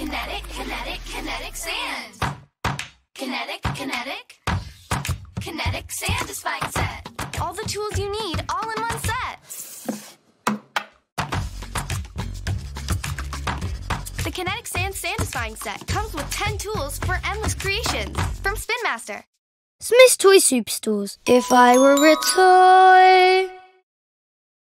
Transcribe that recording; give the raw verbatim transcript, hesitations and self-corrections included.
Kinetic, kinetic, kinetic sand. Kinetic, kinetic, kinetic sandisfying set. All the tools you need, all in one set. The Kinetic Sand Sandisfying Set comes with ten tools for endless creations from Spin Master. Smyths Toy Superstores. If I were a toy